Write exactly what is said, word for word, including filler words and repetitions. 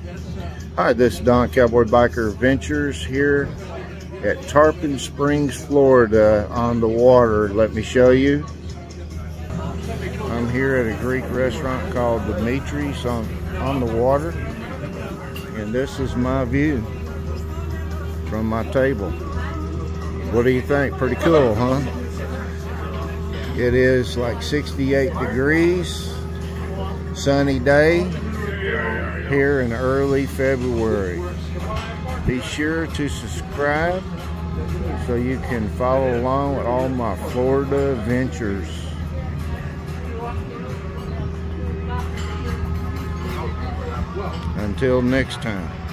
Hi, this is Don Cowboy Biker Adventures here at Tarpon Springs, Florida on the water. Let me show you. I'm here at a Greek restaurant called Dimitri on, on the water. And this is my view from my table. What do you think? Pretty cool, huh? It is like sixty-eight degrees, sunny day here in early February. Be sure to subscribe so you can follow along with all my Florida adventures. Until next time.